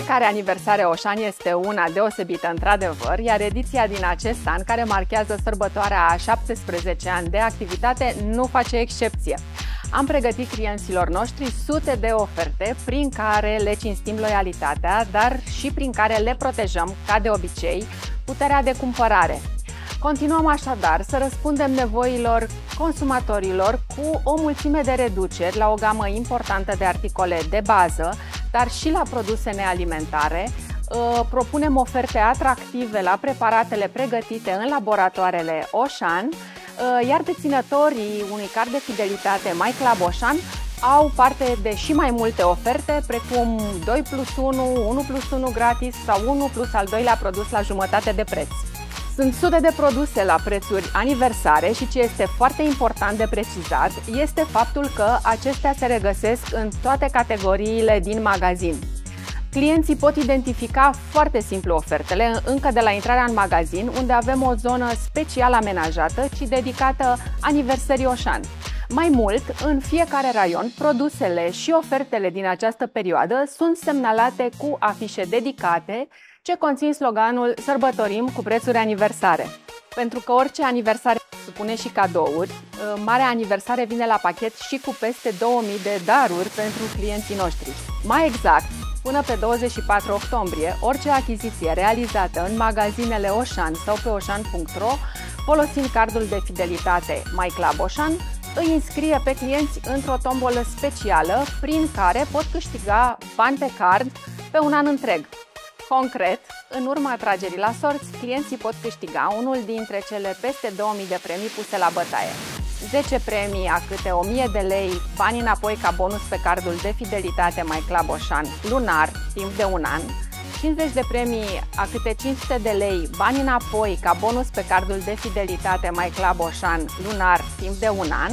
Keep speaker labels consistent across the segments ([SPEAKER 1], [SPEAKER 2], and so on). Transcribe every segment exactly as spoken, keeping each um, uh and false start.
[SPEAKER 1] Fiecare aniversare Oșan este una deosebită într-adevăr, iar ediția din acest an, care marchează sărbătoarea a șaptesprezece ani de activitate, nu face excepție. Am pregătit clienților noștri sute de oferte prin care le cinstim loialitatea, dar și prin care le protejăm, ca de obicei, puterea de cumpărare. Continuăm așadar să răspundem nevoilor consumatorilor cu o mulțime de reduceri la o gamă importantă de articole de bază, dar și la produse nealimentare. Propunem oferte atractive la preparatele pregătite în laboratoarele Oșan, iar deținătorii unui card de fidelitate MyClub Oșan au parte de și mai multe oferte, precum doi plus unu, unu plus unu gratis sau unu plus al doilea produs la jumătate de preț. Sunt sute de produse la prețuri aniversare și ce este foarte important de precizat este faptul că acestea se regăsesc în toate categoriile din magazin. Clienții pot identifica foarte simplu ofertele încă de la intrarea în magazin, unde avem o zonă special amenajată și dedicată aniversării Oșan. Mai mult, în fiecare raion, produsele și ofertele din această perioadă sunt semnalate cu afișe dedicate ce conțin sloganul "Sărbătorim cu prețuri aniversare". Pentru că orice aniversare presupune și cadouri, Marea Aniversare vine la pachet și cu peste două mii de daruri pentru clienții noștri. Mai exact, până pe douăzeci și patru octombrie, orice achiziție realizată în magazinele Oșan sau pe oșan punct ro, folosind cardul de fidelitate MyClub Oșan, îi înscrie pe clienți într-o tombolă specială prin care pot câștiga bani pe card pe un an întreg. Concret, în urma atragerii la sorți, clienții pot câștiga unul dintre cele peste două mii de premii puse la bătaie. zece premii a câte o mie de lei, bani înapoi ca bonus pe cardul de fidelitate MyClub Oșan lunar, timp de un an, cincizeci de premii a câte cinci sute de lei, bani înapoi ca bonus pe cardul de fidelitate MyClub Oșan lunar, timp de un an,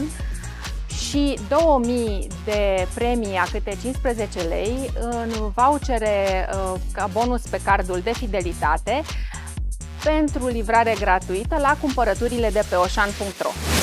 [SPEAKER 1] și două mii de premii a câte cincisprezece lei în vouchere ca bonus pe cardul de fidelitate pentru livrare gratuită la cumpărăturile de pe oșan punct ro.